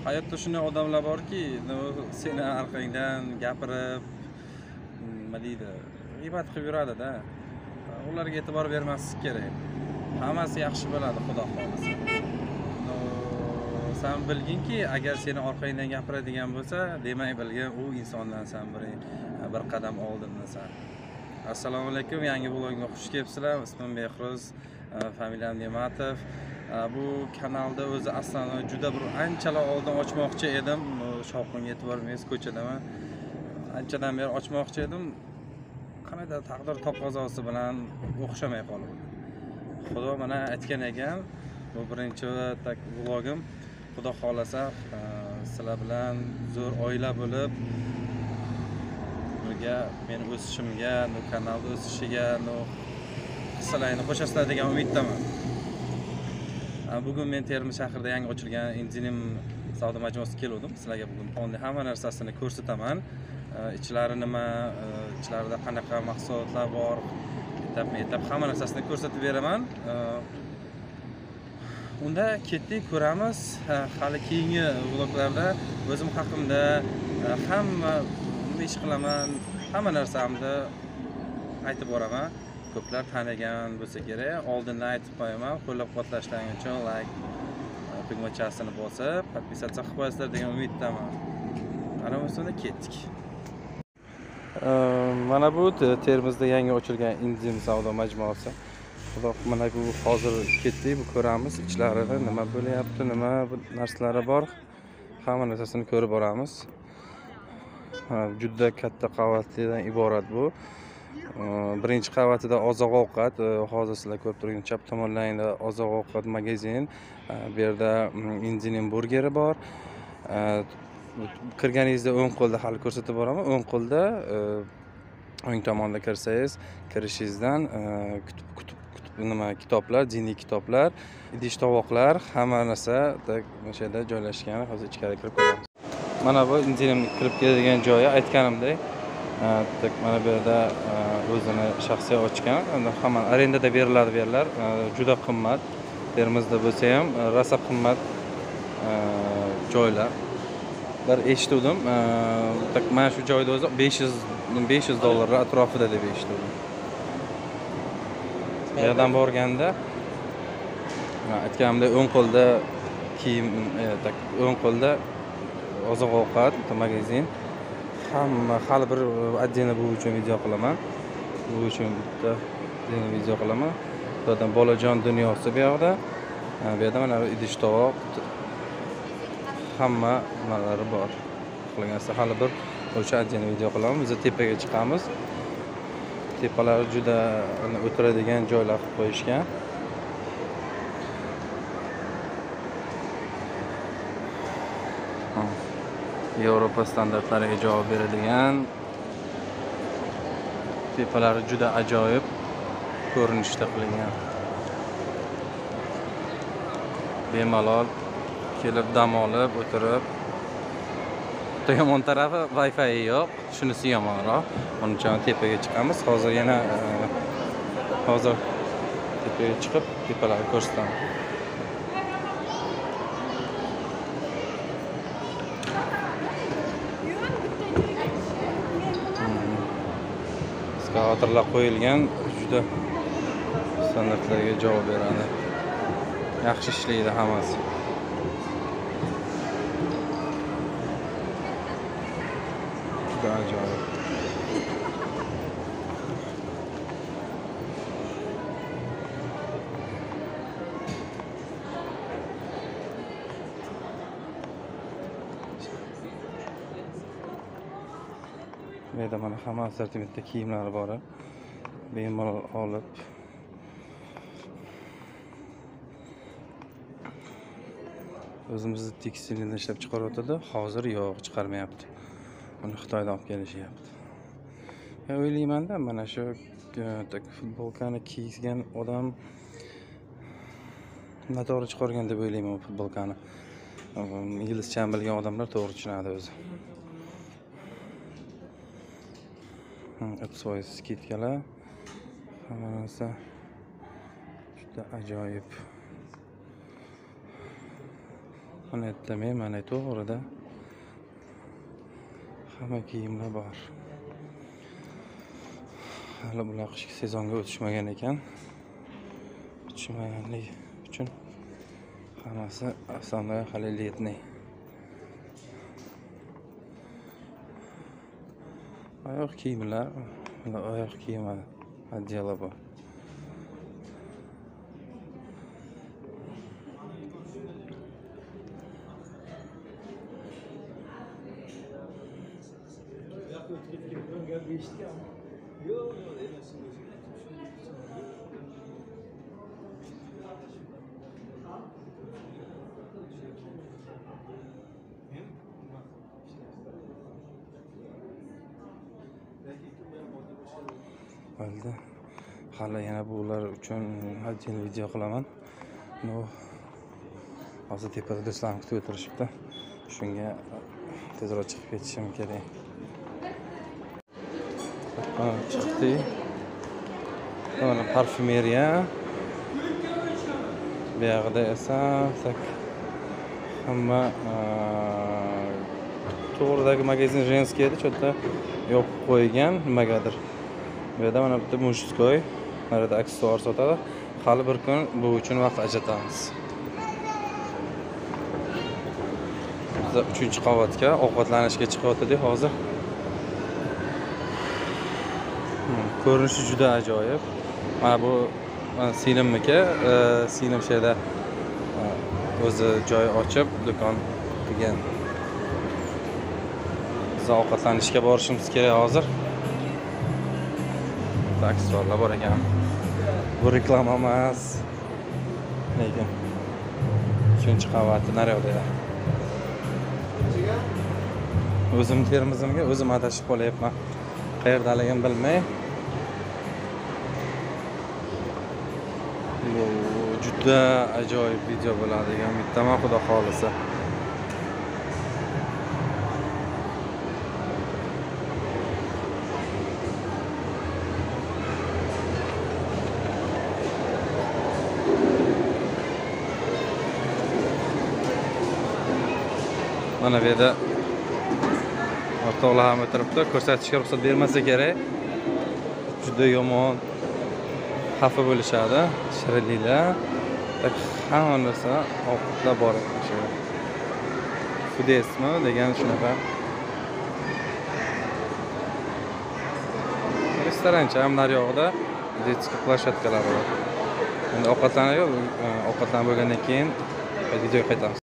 Hayotda shunday odamlar borki, seni orqangdan gapirib, nima deydi, g'iybat qilib yuradi-da. Ularga e'tibor bermaslik kerak. Hammasi yaxshi bo'ladi, Xudo xolasa. Sen bilginki, agar seni orqangdan gapiradigan bo'lsa, demak bilgin u insondan sen bir qadam oldindasan. Assalomu alaykum, yangi vlogga xush kelibsizlar. Ismim Behruz, familiyam Ne'matov. Bu kanalda o'zi aslan juda bir anchalar oldin ochmoqchi edim. Shovqinga e'tibor bermaysiz, ko'chadaman. Anchadan beri ochmoqchi edim. Qanday taqdir taqozosi bilan o'xshamay qoldi. Xudo mana aytgan ekan, bu birinchi vlogim. Xudo xolasa, sizlar bilan zo'r oila bo'lib birga meni o'sishimga, kanalda o'sishiga, hissalarni qo'shasizlar degan umiddaman. Bugun men Termiz shahrida yangi ochilgan Inzinim savdo majmuasiga keldim. Sizlarga bugun fonda hamma narsasini ko'rsataman. Ichlari nima, ichlarida qanaqa mahsulotlar bor, etap hamma narsasini ko'rsatib beraman. Unda ketdik, ko'ramiz. Hali keyingi vloglarda o'zim haqimda hamma ish qilaman, hamma narsamni aytib boraman. Ko'plar tanigan bo'lsa kerak, oldindan aytib qo'yaman. Qo'llab-quvvatlashlarning uchun like tugmachasini bosib, podpisatsiya qilib qo'yasizlar degan umiddaman. Ana o'shanda ketdik. Mana bu Termizda yangi ochilgan Inzim savdo majmuasi. Xudo mana bu hozir ketdik, bu ko'ramiz ichlarida nima bo'lyapti, nima narsalari bor. Hamma narsasini ko'rib boramiz. Juda katta qavatdan iborat bu. Birinchi qavatida oziq-ovqat, hozir sizlar ko'rib turgan chap tomonlaringda oziq-ovqat magazin. Bu yerda Inzinim burgeri bor. Kirganingizda o'ng qo'lda hali ko'rsatib boraman. O'ng qo'lda o'ng tomonda kirsangiz, kirishingizdan nima kitoblar, diniy kitoblar, idish tovoqlar, hamma narsa o'sha yerda joylashgan. Hozir ichkariga kirib ko'ramiz. Mana bu Inzinim kirib keladigan joyi, aytganimdek, mana bu yerda o'zini shaxsiy ochgan. Hamma arendada beriladi bu yerlar. Juda qimmat. Termizda bo'lsa ham rosa qimmat joylar. Bir eshitdim, mana shu joyda o'zi $500 atrofida deb eshitdim. Bu yerdan borganda aytganimdek o'ng qo'lda kiyim, o'ng qo'lda oziq-ovqat, magazin. Hamma hali bir отдельно bu uchun video qilaman. Bu uchun bitta video qilaman. Zaten bolajon dunyosi bu yoqda. Bu yerda mana idish tovoq, hamma nimalari bor. Qilgansa hali bir o'sha отдельно video qilaman. Biz tepaga chiqamiz. Tepalari juda o'tiradigan joylar qilib qo'yishgan. Yevropa standartlariga javob beradigan. Tepalari juda ajoyib ko'rinishda qilingan. Bemalol kelib dam olib, o'tirib. Yomon tarafi Wi-Fi yo'q, shunisi yomonroq. Onun uchun tepaga chiqamiz. Hozir yana tepaga chiqib, tepalarni ko'rsataman. Skavatorlar qo'yilgan, juda standartlarga javob beradi. Yaxshi ishlaydi hammasi. Juda ajoyib. Bu yerda mana hamma assortimentda kiyimlar bor. Bemalol olib o'zimizni tekstilni ishlab chiqaryapti. Hozir yo'q, chiqarmayapti. Uni Xitoydan olib kelishyapti. O'ylayman-da, mana shu futbolkani kiygan odam noto'g'ri chiqargan deb o'ylayman futbolkani. Inglizcha bilgan odamlar to'g'ri tushunadi o'zi. Свои skidkalar, hamma narsa juda ajoyib. Buni aytmayman, mana to'g'rida hamma kiyimlar bor. Hali bular qishki sezonga o'tishmagan ekan. O'tishmaganligi uchun hammasi aslida hali letniy. Oyoq kiyimlar, oyoq kiyimi отдела bor. Bo'ldi. Hali yana bular uchun отдельно video qilaman. No, hozir tepada do'stlarim kutib o'tirishibdi. Shunga tezroq chiqib ketishim kerak. Chiqdi. Mana parfümeriya. Bu yerda esa hamma to'g'ridagi magazin женский edi, cho'tta yopib qo'ygan nimagadir. Bu yerda mana bitta mujskoy, mana yerda aksessuar sotadi. Hali bir kun bu uchun vaqt ajratamiz. Biz 3-qavatga ovqatlanishga chiqyapti hozir. Ko'rinishi juda ajoyib. Mana bu sinimniki, sinim şeyda o'zi joy ochib, do'kon qilgan. Biz ovqatlanishga borishimiz kerak hozir. Aksessuarlar bor ekan. Bu reklama emas. Lekin 3-qavatda naryoqda. O'zim termizimga o'zim adashib qolyapman. Qayerdaligini bilmay. Bu juda ajoyib video bo'ladigan bittaman, xudo xolisa. Mana bu yerda o'rtoqlar ham o'tiribdi, ko'rsatishga ruxsat bermasa kerak. Juda yomon xafa bo'lishadi, shirinliklar. Hamma narsa ovqatlar bor. Fudesmi degan shunaqa. Restorancha ham naryog'ida detskiy plashatkalar bor. Endi ovqatlanib bo'lgandan keyin videoga qaytamiz.